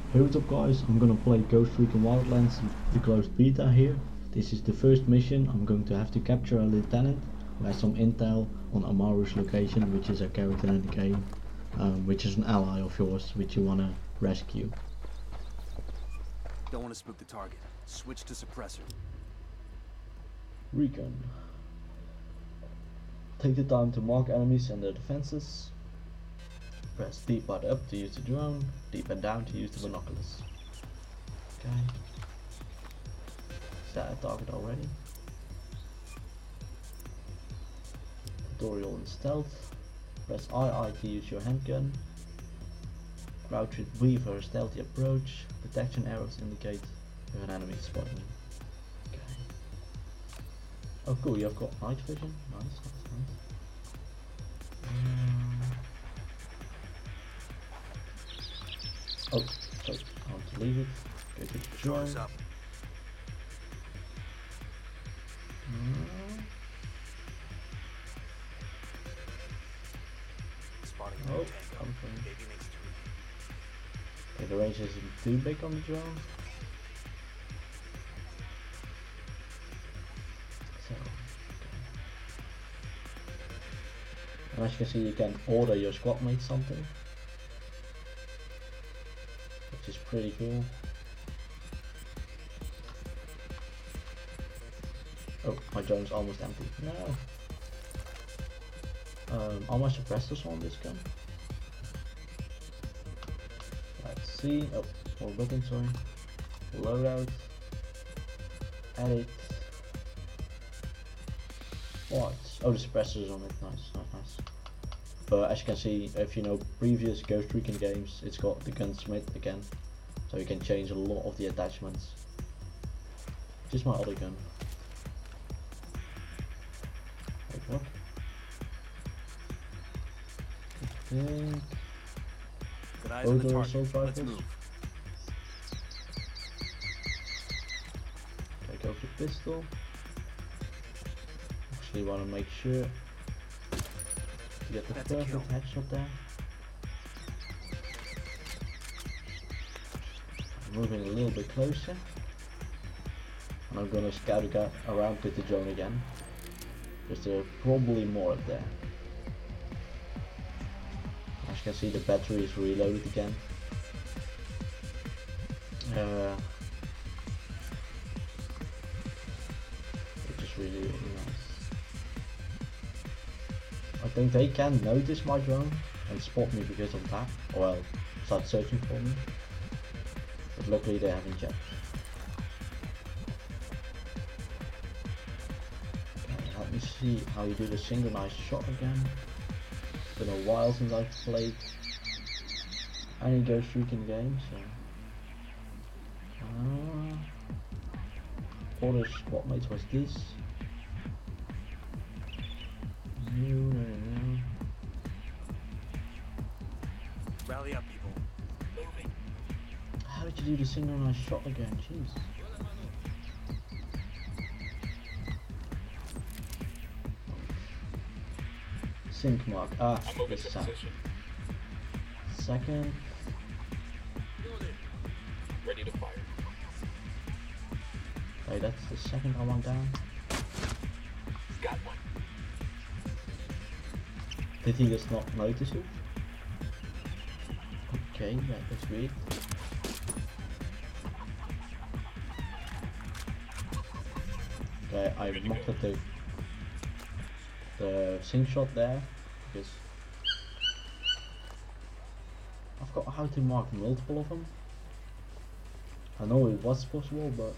Hey, what's up guys, I'm gonna play Ghost Recon Wildlands, the closed beta here. This is the first mission. I'm going to have to capture a lieutenant who has some intel on Amaru's location, which is a character in the game, which is an ally of yours, which you wanna rescue. Don't want to spook the target. Switch to suppressor. Recon. Take the time to mark enemies and their defenses. Press D-pad up to use the drone, D-pad down to use the binoculars. Okay. Is that a target already? Tutorial in stealth. Press II to use your handgun. Crouch with B for a stealthy approach. Detection arrows indicate if an enemy is spotting you. Okay. Oh cool, you've got night vision. Nice, nice, nice. Oh, sorry, I want to leave it. Go to the drone. Up. Spotting Oh, tango. something. Maybe next to Okay, the range isn't too big on the drone. So, okay. And as you can see, you can order your squad mate something, which is pretty cool. Oh, my drone's almost empty. No. Are my suppressors on this gun? Let's see. Oh, more buttons, sorry. Loadout. Edit. What? Oh, the suppressors on it. Nice, nice, nice. But as you can see, if you know previous Ghost Recon games, it's got the gunsmith again, so you can change a lot of the attachments. This is my other gun. Wait, what? I think Good eyes on the odor target. assault Let's rifles. move. Okay, go for pistol. Actually, want to make sure to get the That's a perfect kill. headshot there. I'm moving a little bit closer, and I'm gonna scout around with the drone again, because there are probably more up there. As you can see, the battery is reloaded again. Which is really, really nice. I think they can notice my drone and spot me because of that. Well, start searching for me. But luckily they haven't yet. Okay, let me see how you do the synchronized shot again. It's been a while since I've played any Ghost Recon game, so. Order squad mates was this. No. Rally up, people. Moving. How did you do the synchronized shot again? Jeez. Sync mark. Ah, this is second. Ready to fire. Okay, that's the second I want down. Got one. Did he just not notice you? Okay, that is weird. Okay, I mocked up the sync shot there because I've got how to mark multiple of them. I know it was possible, but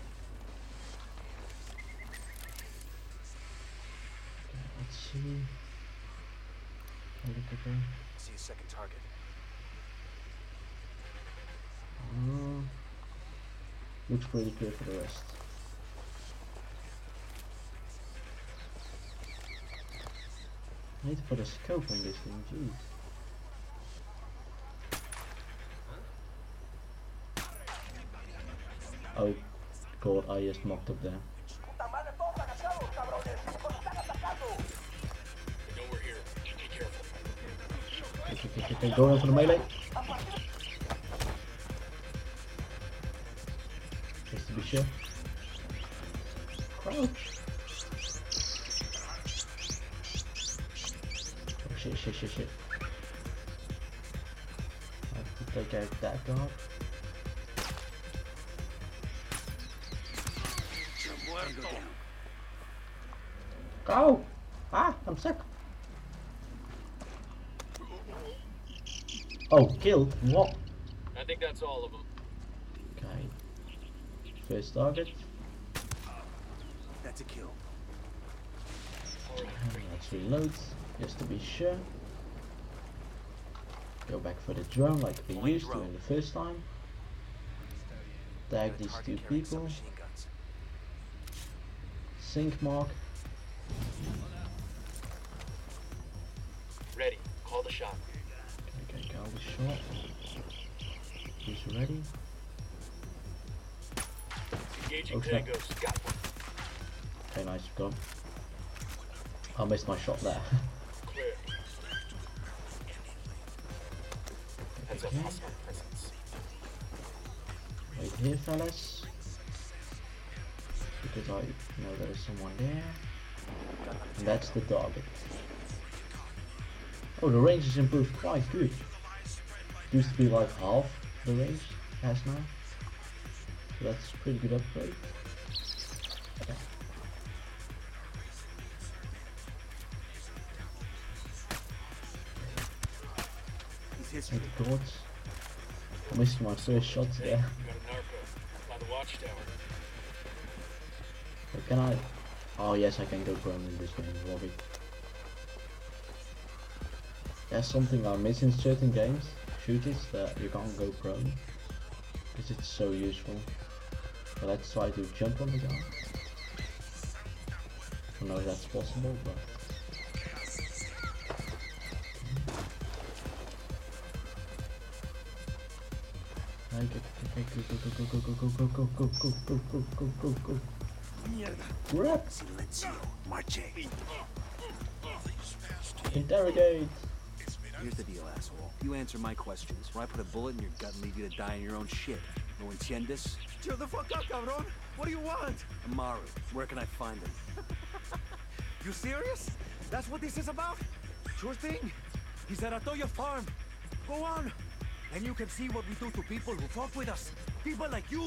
okay, let's see. Look at them. See a second target. Looks pretty clear for the rest. I need to put a scope on this thing, jeez. Oh god, I just mocked up there. I know we're here. Just be careful. Okay, go in for the melee. to be sure. Crouch. Oh shit, shit, shit, shit. I have to take out that guard. Go! Ah, I'm sick. Oh, killed? What? I think that's all of them. Okay. First target. That's a kill. All right. Let's reload, just to be sure. Go back for the drone like we used to in the first time. Tag these two people. Sync mark. Ready. Call the shot. Okay, call the shot. Who's ready? Engaging Oh, snap. tangos. Got one. Okay, nice, gone. I missed my shot there. Clear. Heads up, Okay. hostile presence. Wait here, fellas. Because I know there is someone there. And that's the target. Oh, the range is improved quite good. Used to be like half the range as now. So that's a pretty good upgrade. Okay. Thank God. I missed my first shot Hey, there. we got a narco. By the watchtower. But can I? Oh yes, I can go prone in this game, Robbie. There's something I miss in certain games, shooters, that you can't go prone. Because it's so useful. But let's try to jump on the guy. I don't know if that's possible, but... Okay, go, go, go, go, go, go, go, go, go, go, go, go, go, go. Grab! Silencio. Marche. Interrogate! Here's the deal, asshole. You answer my questions, or I put a bullet in your gut and leave you to die in your own shit. No entiendes? Chill the fuck up, cabron! What do you want? Amaru, where can I find him? You serious? That's what this is about? Sure thing. He's at Atoya Farm. Go on. And you can see what we do to people who fuck with us. People like you.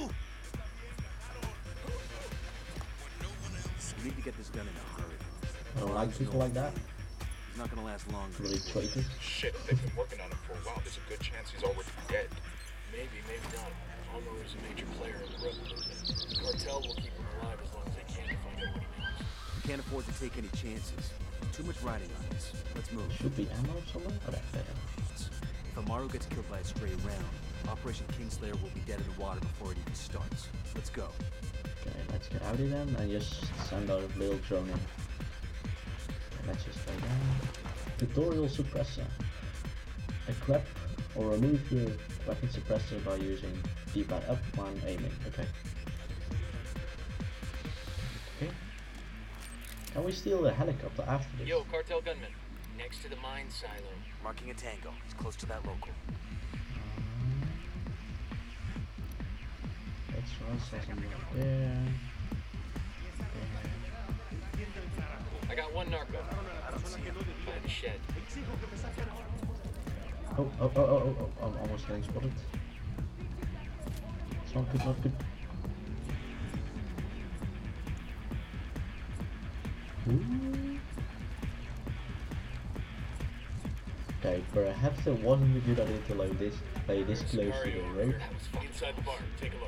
You need to get this done in a hurry. I don't like people like that. He's not gonna last long. Really traitors. Shit, they've been working on him for a while. There's a good chance he's already dead. Maybe, maybe not. Homer is a major player in the rebel movement. The cartel will keep him alive as long as they can to find out what he knows. We can't afford to take any chances. Too much riding on this. Let's move. Should be ammo somewhere? Okay, there. If Amaru gets killed by a stray round, Operation Kingslayer will be dead in the water before it even starts. Let's go. Okay, let's get out of them and just send our little drone in. Okay, let's just play down. Tutorial suppressor. Equip or remove your weapon suppressor by using D-pad up when aiming. Okay. Okay. Can we steal the helicopter after this? Yo, cartel gunman. Next to the mine silo. Marking a tango. He's close to that local. Let's run something right there. I got one narco. I don't see him. By the shed. Oh, I'm almost getting spotted. It's not good, not good. Ooh. Okay, perhaps it wasn't a good idea to lay this close to the road. Inside the barn. Take a look.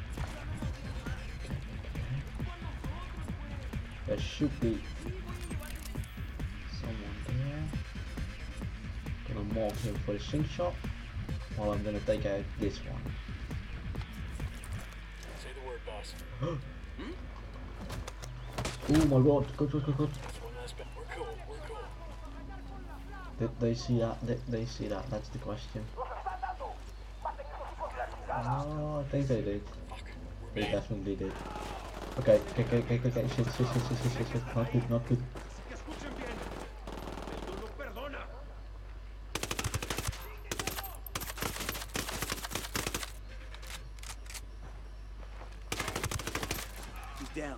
There should be someone there. Gonna mark him for the sync shot, while I'm gonna take out this one. Say the word, boss. Oh my god, good. That's one last bet. We're cool. We're cool. Did they see that? Did they see that? That's the question. Oh, I think they did. They definitely did. Okay, shit. Not good. Que escuchen bien. Esto no perdona. down.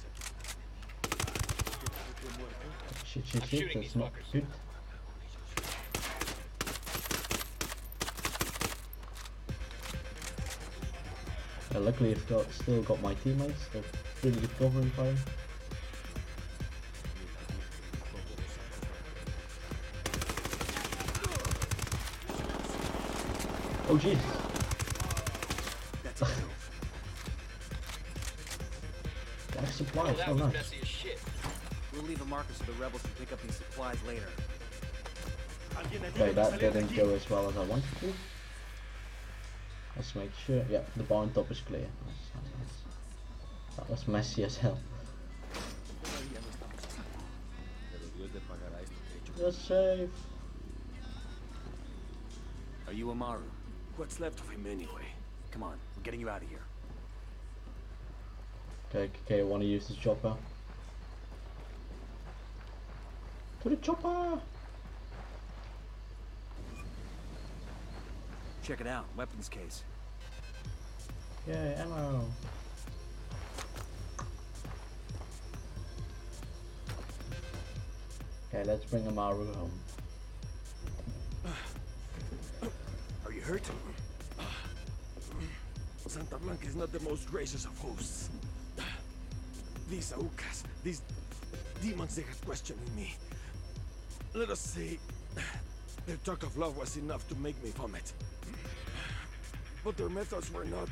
Shit, shooting that's these not fuckers. good. Luckily I've still got my teammates, they're pretty good covering fire. Oh jeez! That's a kill. Got supplies, that oh was nice. messy as shit. We'll leave a marker so the rebels can pick up these supplies later. Okay, that didn't go as well as I wanted to. Let's make sure, yeah, the barn top is clear. Nice. That was messy as hell. You're safe. Are you Amaru? What's left of him anyway? Come on, we're getting you out of here. Okay, I want to use this chopper. To the chopper! Check it out, weapons case. Yay, ammo! Okay, let's bring Amaru home. Are you hurt? Santa Blanca is not the most gracious of hosts. These Aucas, these demons, they have questioning me. Let us say, their talk of love was enough to make me vomit. But their methods were not...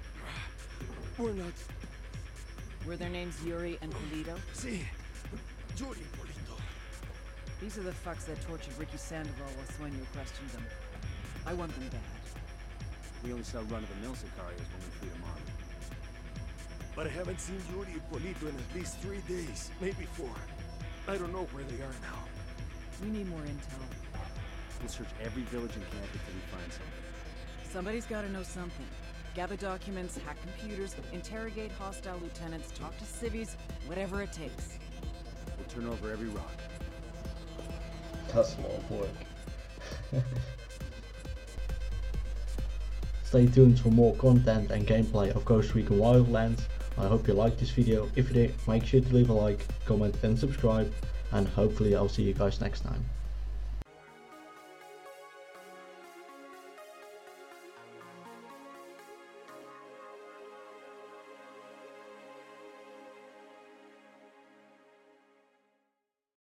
Were their names Yuri and Polito? See, Yuri Polito. These are the fucks that tortured Ricky Sandoval while Sueño questioned them. I want them bad. We only sell run-of-the-mill Sicarios when we free Amaru. But I haven't seen Yuri and Polito in at least 3 days, maybe 4. I don't know where they are now. We need more intel. We'll search every village and camp until we find something. Somebody's gotta know something. Gather documents, hack computers, interrogate hostile lieutenants, talk to civvies, whatever it takes. We'll turn over every rock. That's a lot of work. Stay tuned for more content and gameplay of Ghost Recon Wildlands. I hope you liked this video. If you did, make sure to leave a like, comment and subscribe, and hopefully I'll see you guys next time.